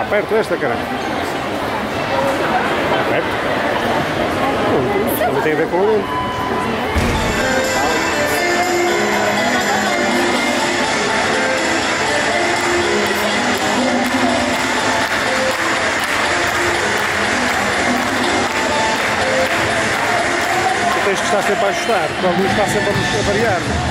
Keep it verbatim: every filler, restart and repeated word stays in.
perto esta, caralho. Está perto. Não, não tem a ver com o dentro. Tu tens que estar sempre a ajustar, porque a luz está sempre a variar.